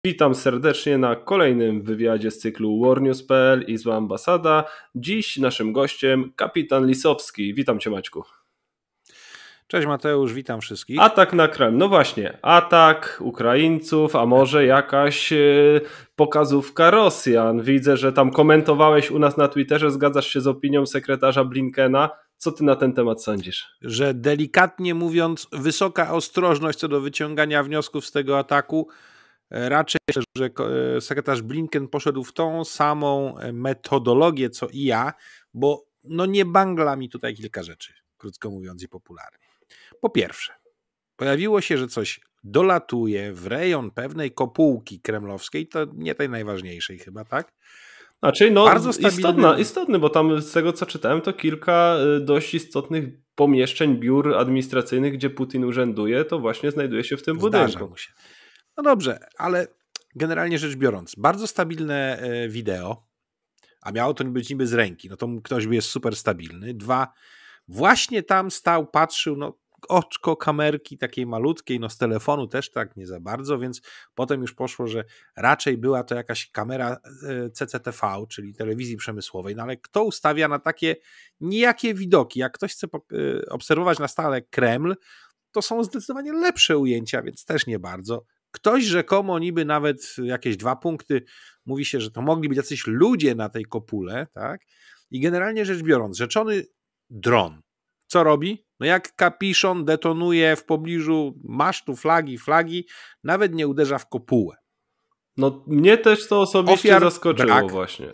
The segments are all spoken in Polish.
Witam serdecznie na kolejnym wywiadzie z cyklu warnews.pl Izba Ambasada. Dziś naszym gościem kapitan Lisowski. Witam Cię, Maćku. Cześć Mateusz, witam wszystkich. Atak na Kreml. No właśnie, atak Ukraińców, a może jakaś pokazówka Rosjan. Widzę, że tam komentowałeś u nas na Twitterze, zgadzasz się z opinią sekretarza Blinkena. Co ty na ten temat sądzisz? Że delikatnie mówiąc, wysoka ostrożność co do wyciągania wniosków z tego ataku. Raczej, że sekretarz Blinken poszedł w tą samą metodologię co i ja, bo nie bangla mi tutaj kilka rzeczy, krótko mówiąc i popularnie. Po pierwsze, pojawiło się, że coś dolatuje w rejon pewnej kopułki kremlowskiej, to nie tej najważniejszej chyba, tak? Znaczy, bardzo istotny, bo tam z tego co czytałem, to kilka dość istotnych pomieszczeń, biur administracyjnych, gdzie Putin urzęduje, to właśnie znajduje się w tym budynku. Mu się. No dobrze, ale generalnie rzecz biorąc, bardzo stabilne wideo, a miało to być niby z ręki, no to ktoś jest super stabilny. 2, właśnie tam stał, patrzył, oczko kamerki takiej malutkiej, z telefonu też tak nie za bardzo, więc potem już poszło, że raczej była to jakaś kamera CCTV, czyli telewizji przemysłowej, ale kto ustawia na takie nijakie widoki? Jak ktoś chce obserwować na stałe Kreml, to są zdecydowanie lepsze ujęcia, więc też nie bardzo. Ktoś rzekomo niby nawet jakieś 2 punkty, mówi się, że to mogli być jacyś ludzie na tej kopule, tak? I generalnie rzecz biorąc, rzeczony dron, co robi? Jak kapiszon detonuje w pobliżu masztu flagi, nawet nie uderza w kopułę. Mnie też to osobiście zaskoczyło właśnie.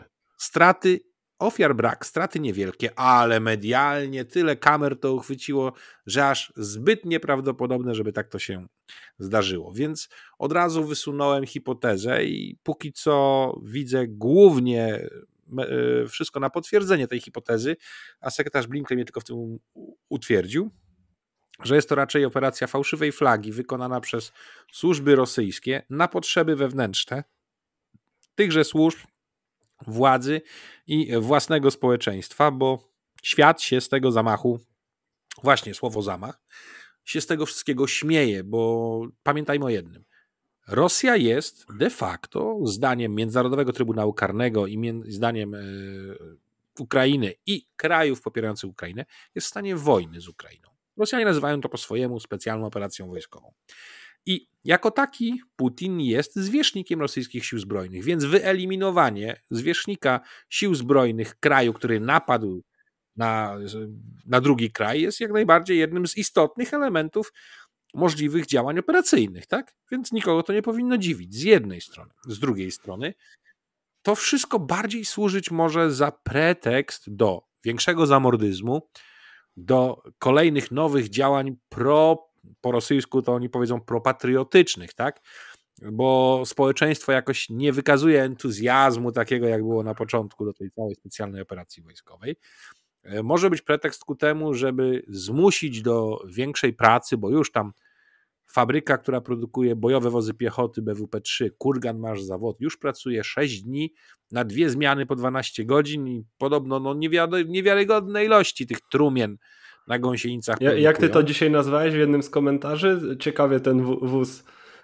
Ofiar brak, straty niewielkie, ale medialnie tyle kamer to uchwyciło, że aż zbyt nieprawdopodobne, żeby tak to się zdarzyło. Więc od razu wysunąłem hipotezę i póki co widzę głównie wszystko na potwierdzenie tej hipotezy, a sekretarz Blinken mnie tylko w tym utwierdził, że jest to raczej operacja fałszywej flagi wykonana przez służby rosyjskie na potrzeby wewnętrzne tychże służb, władzy i własnego społeczeństwa, bo świat się z tego zamachu, właśnie słowo zamach, się z tego wszystkiego śmieje, bo pamiętajmy o jednym. Rosja jest de facto, zdaniem Międzynarodowego Trybunału Karnego i zdaniem Ukrainy i krajów popierających Ukrainę, jest w stanie wojny z Ukrainą. Rosjanie nazywają to po swojemu specjalną operacją wojskową. I jako taki Putin jest zwierzchnikiem rosyjskich sił zbrojnych, więc wyeliminowanie zwierzchnika sił zbrojnych kraju, który napadł na drugi kraj, jest jak najbardziej jednym z istotnych elementów możliwych działań operacyjnych, tak? Więc nikogo to nie powinno dziwić, z jednej strony. Z drugiej strony to wszystko bardziej służyć może za pretekst do większego zamordyzmu, do kolejnych nowych działań po rosyjsku to oni powiedzą propatriotycznych, tak? Bo społeczeństwo jakoś nie wykazuje entuzjazmu takiego, jak było na początku do tej całej specjalnej operacji wojskowej. Może być pretekst ku temu, żeby zmusić do większej pracy, bo już tam fabryka, która produkuje bojowe wozy piechoty BWP-3, Kurgan Marsz Zawod, już pracuje 6 dni na 2 zmiany po 12 godzin i podobno niewiarygodne ilości tych trumien na gąsienicach. Jak ty to dzisiaj nazwałeś w jednym z komentarzy? Ciekawie ten wóz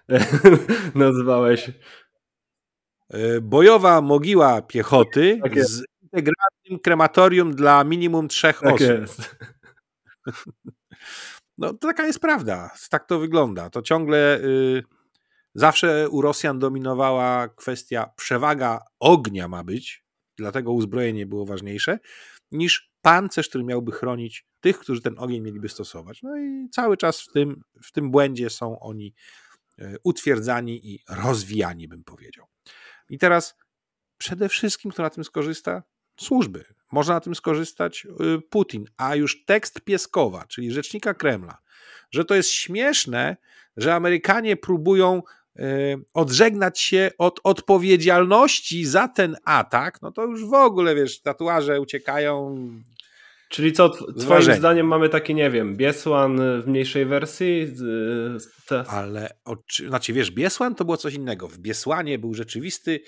nazwałeś. Bojowa mogiła piechoty z integralnym krematorium dla minimum 3 osób. Jest. To taka jest prawda, tak to wygląda. To ciągle zawsze u Rosjan dominowała kwestia przewaga ognia ma być, dlatego uzbrojenie było ważniejsze, niż pancerz, który miałby chronić tych, którzy ten ogień mieliby stosować. I cały czas w tym błędzie są oni utwierdzani i rozwijani, bym powiedział. I teraz przede wszystkim kto na tym skorzysta? Służby. Można na tym skorzystać Putin, a już tekst Pieskowa, czyli rzecznika Kremla, że to jest śmieszne, że Amerykanie próbują odżegnać się od odpowiedzialności za ten atak, to już w ogóle, tatuaże uciekają. Czyli co, twoim zdaniem mamy taki, nie wiem, Biesłan w mniejszej wersji? Ale, Biesłan to było coś innego. W Biesłanie był rzeczywisty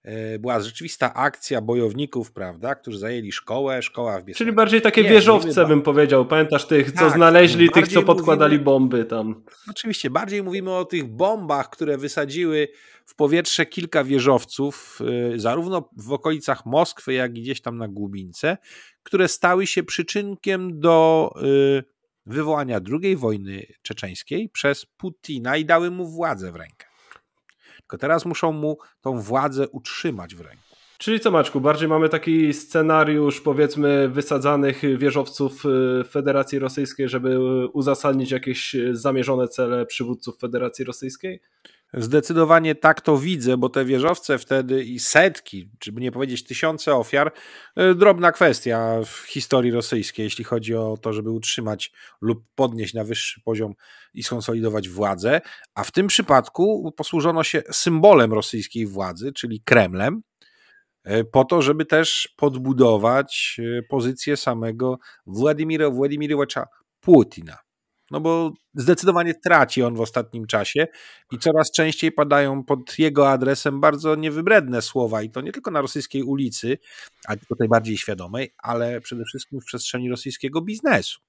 była rzeczywista akcja bojowników, prawda, którzy zajęli szkoła w Biesławie. Czyli bardziej takie wieżowce bym powiedział. Pamiętasz tych, co znaleźli, tych, co podkładali bomby tam. Oczywiście, bardziej mówimy o tych bombach, które wysadziły w powietrze kilka wieżowców, zarówno w okolicach Moskwy, jak i gdzieś tam na Głubince, które stały się przyczynkiem do wywołania II wojny czeczeńskiej przez Putina i dały mu władzę w rękę. Tylko teraz muszą mu tą władzę utrzymać w ręku. Czyli co, Maćku, bardziej mamy taki scenariusz, powiedzmy, wysadzanych wieżowców Federacji Rosyjskiej, żeby uzasadnić jakieś zamierzone cele przywódców Federacji Rosyjskiej? Zdecydowanie tak to widzę, bo te wieżowce wtedy i setki, żeby nie powiedzieć tysiące ofiar, drobna kwestia w historii rosyjskiej, jeśli chodzi o to, żeby utrzymać lub podnieść na wyższy poziom i skonsolidować władzę, a w tym przypadku posłużono się symbolem rosyjskiej władzy, czyli Kremlem, po to, żeby też podbudować pozycję samego Władimira Władimirowicza Putina. No bo zdecydowanie traci on w ostatnim czasie i coraz częściej padają pod jego adresem bardzo niewybredne słowa i to nie tylko na rosyjskiej ulicy, a tylko tej bardziej świadomej, ale przede wszystkim w przestrzeni rosyjskiego biznesu.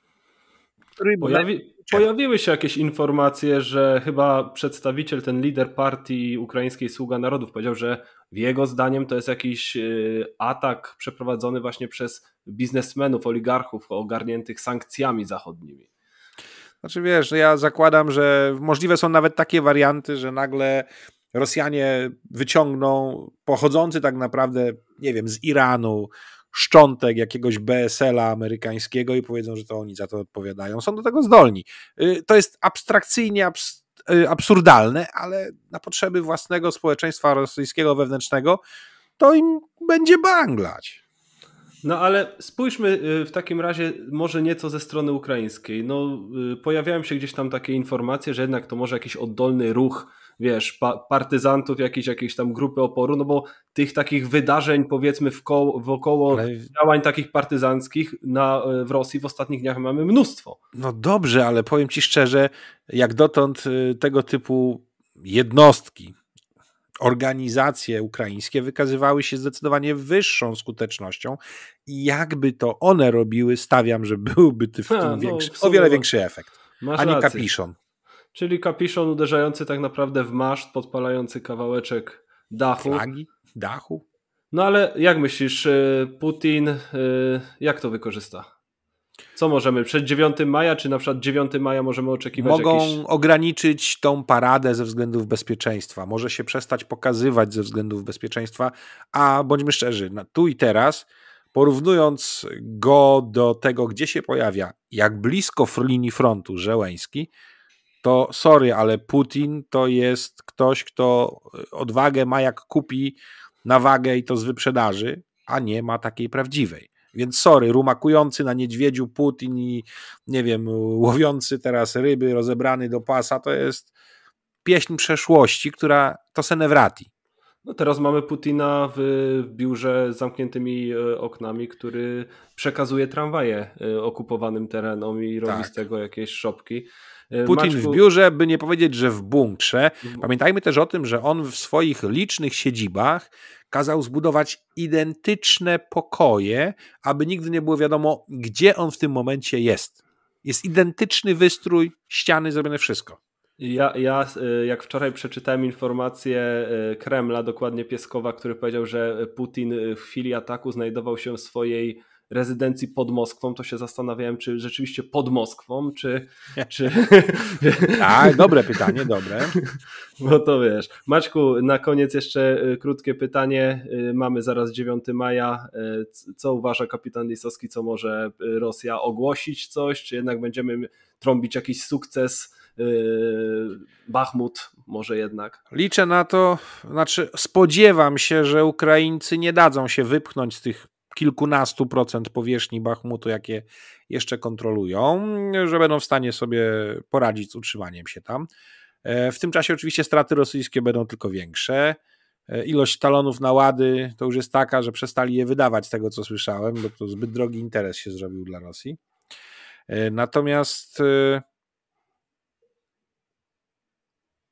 Pojawiły się jakieś informacje, że chyba przedstawiciel, ten lider partii ukraińskiej Sługa Narodów powiedział, że jego zdaniem to jest jakiś atak przeprowadzony właśnie przez biznesmenów, oligarchów ogarniętych sankcjami zachodnimi. Znaczy wiesz, ja zakładam, że możliwe są nawet takie warianty, że nagle Rosjanie wyciągną pochodzący tak naprawdę, nie wiem, z Iranu szczątek jakiegoś BSL-a amerykańskiego i powiedzą, że to oni za to odpowiadają. Są do tego zdolni. To jest abstrakcyjnie absurdalne, ale na potrzeby własnego społeczeństwa rosyjskiego wewnętrznego to im będzie banglać. No ale spójrzmy w takim razie może nieco ze strony ukraińskiej. No, pojawiają się gdzieś tam takie informacje, że jednak to może jakiś oddolny ruch, wiesz, partyzantów, jakieś tam grupy oporu, no bo tych takich wydarzeń powiedzmy wokoło działań takich partyzanckich w Rosji w ostatnich dniach mamy mnóstwo. No dobrze, ale powiem ci szczerze, jak dotąd tego typu jednostki, organizacje ukraińskie wykazywały się zdecydowanie wyższą skutecznością i jakby to one robiły, stawiam, że byłby w tym o wiele większy efekt, a nie kapiszon. Czyli kapiszon uderzający tak naprawdę w maszt, podpalający kawałeczek dachu. Flagi? Dachu? No ale jak myślisz, Putin jak to wykorzysta? Co możemy? Przed 9 maja, czy na przykład 9 maja możemy oczekiwać Mogą ograniczyć tą paradę ze względów bezpieczeństwa. Może się przestać pokazywać ze względów bezpieczeństwa, a bądźmy szczerzy, tu i teraz, porównując go do tego, gdzie się pojawia, jak blisko linii frontu Żeleński, to sorry, ale Putin to jest ktoś, kto odwagę ma jak kupi na wagę i to z wyprzedaży, a nie ma takiej prawdziwej. Więc sorry, rumakujący na niedźwiedziu Putin i nie wiem, łowiący teraz ryby rozebrany do pasa, to jest pieśń przeszłości, która to se ne wrati. No teraz mamy Putina w biurze z zamkniętymi oknami, który przekazuje tramwaje okupowanym terenom i robi z tego jakieś szopki. Putin w biurze, by nie powiedzieć, że w bunkrze. Pamiętajmy też o tym, że on w swoich licznych siedzibach kazał zbudować identyczne pokoje, aby nigdy nie było wiadomo, gdzie on w tym momencie jest. Jest identyczny wystrój, ściany, zrobione wszystko. Ja jak wczoraj przeczytałem informację Kremla, dokładnie Pieskowa, który powiedział, że Putin w chwili ataku znajdował się w swojej rezydencji pod Moskwą, to się zastanawiałem, czy rzeczywiście pod Moskwą, czy... Tak, dobre pytanie, dobre. Bo to wiesz. Maćku, na koniec jeszcze krótkie pytanie. Mamy zaraz 9 maja. Co uważa kapitan Lisowski, co może Rosja ogłosić coś, czy jednak będziemy trąbić jakiś sukces? Bachmut może jednak. Liczę na to, znaczy spodziewam się, że Ukraińcy nie dadzą się wypchnąć z tych kilkunastu procent powierzchni Bachmutu, jakie jeszcze kontrolują, że będą w stanie sobie poradzić z utrzymaniem się tam. W tym czasie oczywiście straty rosyjskie będą tylko większe. Ilość talonów na łady to już jest taka, że przestali je wydawać z tego, co słyszałem, bo to zbyt drogi interes się zrobił dla Rosji. Natomiast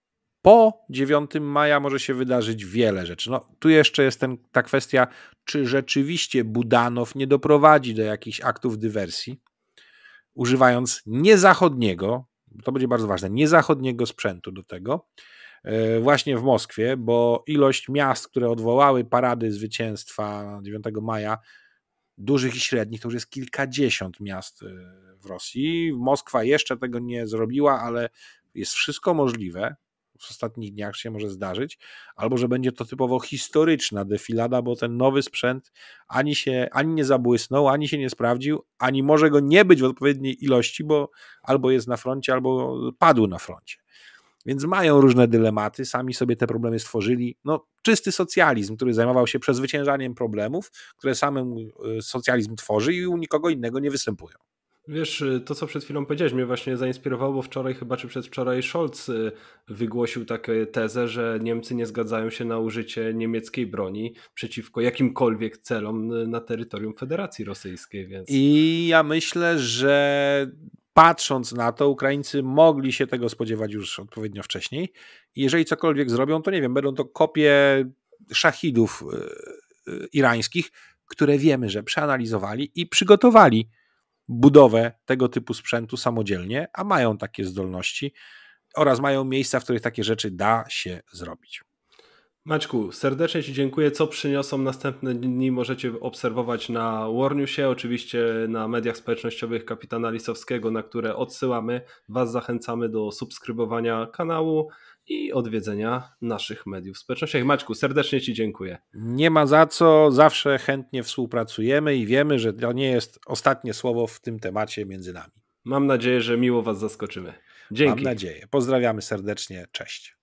po 9 maja może się wydarzyć wiele rzeczy. No, tu jeszcze jest ta kwestia, czy rzeczywiście Budanow nie doprowadzi do jakichś aktów dywersji, używając niezachodniego, to będzie bardzo ważne, niezachodniego sprzętu do tego, właśnie w Moskwie, bo ilość miast, które odwołały parady zwycięstwa 9 maja, dużych i średnich, to już jest kilkadziesiąt miast w Rosji. Moskwa jeszcze tego nie zrobiła, ale jest wszystko możliwe. W ostatnich dniach się może zdarzyć, albo że będzie to typowo historyczna defilada, bo ten nowy sprzęt ani nie zabłysnął, ani się nie sprawdził, ani może go nie być w odpowiedniej ilości, bo albo jest na froncie, albo padł na froncie. Więc mają różne dylematy, sami sobie te problemy stworzyli. No, czysty socjalizm, który zajmował się przezwyciężaniem problemów, które samym socjalizm tworzy i u nikogo innego nie występują. Wiesz, to co przed chwilą powiedziałeś mnie właśnie zainspirowało, bo wczoraj chyba czy przedwczoraj Scholz wygłosił taką tezę, że Niemcy nie zgadzają się na użycie niemieckiej broni przeciwko jakimkolwiek celom na terytorium Federacji Rosyjskiej. Więc... I ja myślę, że patrząc na to, Ukraińcy mogli się tego spodziewać już odpowiednio wcześniej. I jeżeli cokolwiek zrobią, to nie wiem, będą to kopie szachidów irańskich, które wiemy, że przeanalizowali i przygotowali budowę tego typu sprzętu samodzielnie, a mają takie zdolności oraz mają miejsca, w których takie rzeczy da się zrobić. Maćku, serdecznie Ci dziękuję. Co przyniosą następne dni możecie obserwować na Warnewsie, oczywiście na mediach społecznościowych Kapitana Lisowskiego, na które odsyłamy. Was zachęcamy do subskrybowania kanału i odwiedzenia naszych mediów społecznościowych. Maćku, serdecznie Ci dziękuję. Nie ma za co, zawsze chętnie współpracujemy i wiemy, że to nie jest ostatnie słowo w tym temacie między nami. Mam nadzieję, że miło Was zaskoczymy. Dzięki. Mam nadzieję. Pozdrawiamy serdecznie. Cześć.